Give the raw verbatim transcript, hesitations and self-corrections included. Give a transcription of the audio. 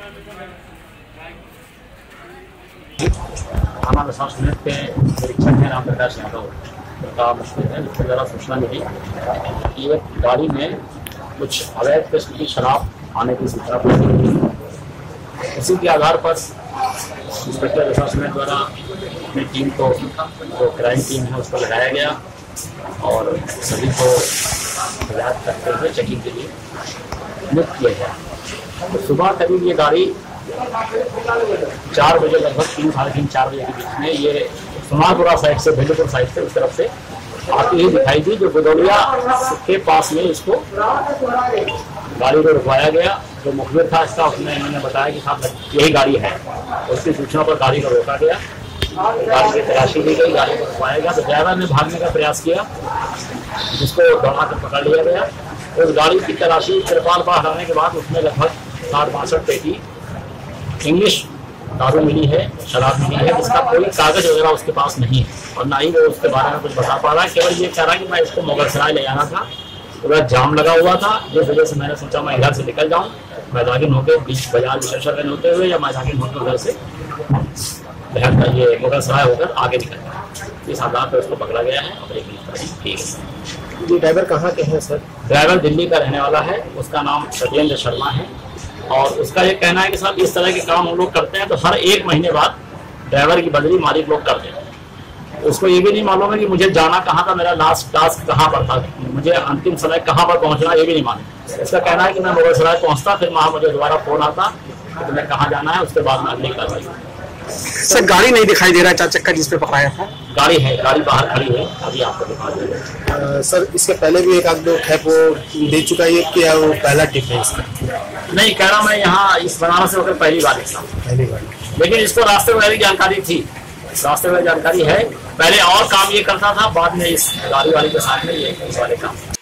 थाना प्रशासनिक के निरीक्षक है राम प्रकाश यादव का मुश्किल है, इससे ज़रा सूचना मिली कि एक गाड़ी में कुछ अवैध किस्म की शराब आने की सूचना मिली। इसी के आधार पर इंस्पेक्टर प्रशासनिक द्वारा अपनी टीम को, जो क्राइम टीम है, उसको लगाया गया और सभी को हिदायत करते हुए चेकिंग के लिए नियुक्त किया गया। तो सुबह करीब ये गाड़ी चार बजे, लगभग तीन साढ़े तीन चार बजे के बीच में ये सुनारपुरा साइड से, भेलूपुर साइड से उस तरफ से आती ही दिखाई दी। जो गुदौलिया के पास में इसको गाड़ी को रुकवाया गया। जो मुखबिर था इसका, उसने इन्होंने बताया कि साहब यही गाड़ी है। उसकी सूचना पर गाड़ी को रोका गया, गाड़ी की तलाशी ली गई, गाड़ी को रुकवाया गया। तो ड्राइवर ने भागने का प्रयास किया, जिसको दौड़ा कर पकड़ लिया गया। उस गाड़ी की तलाशी तिरपाल पर हटाने के बाद उसमें लगभग साठ बासठ पेटी इंग्लिश दारू मिली है, शराब मिली है, जिसका कोई कागज वगैरह उसके पास नहीं है और ना ही वो उसके बारे में कुछ बता पा रहा है। केवल ये कह रहा है कि मैं इसको मुगलसराय ले जाना था, तो जाम लगा हुआ था, जिस वजह से मैंने सोचा मैं इधर से निकल जाऊँ, मैदागिन होकर बीच बाजार विशेषण होते हुए या मैदागिन होकर उधर से बहन का ये मुगलसराय होकर आगे निकल गया। इस आधार पर उसको पकड़ा गया है और एक ठीक है। ये ड्राइवर कहाँ के हैं सर? ड्राइवर दिल्ली का रहने वाला है, उसका नाम सत्येंद्र शर्मा है और उसका ये कहना है कि साहब इस तरह के काम हम लोग करते हैं तो हर एक महीने बाद ड्राइवर की बदली मालिक लोग करते हैं। उसको ये भी नहीं मालूम है कि मुझे जाना कहाँ था, मेरा लास्ट टास्क कहाँ पर था, मुझे अंतिम समय कहाँ पर पहुँचना, ये भी नहीं मालूम। इसका कहना है कि मैं मुगलसराय पहुँचता, फिर वहाँ मुझे दोबारा फोन आता कि तुम्हें कहाँ जाना है, उसके बाद मैं अगली कार्रवाई। सर गाड़ी नहीं दिखाई दे रहा है चार चक्का जिस पे पकड़ाया था? गाड़ी है, गाड़ी बाहर खड़ी है, अभी आपको दिखा देंगे। सर इसके पहले भी एक आध दो खेप वो दे चुका है क्या? वो पहला टिप है इसका? नहीं, कह रहा मैं यहाँ इस बनारस से होकर पहली बार था, पहली बार। लेकिन इसको रास्ते वगैरह की जानकारी थी, रास्ते वगैरह जानकारी है। पहले और काम ये करता था, बाद में इस गाड़ी वाले के साथ में ये इस वाले काम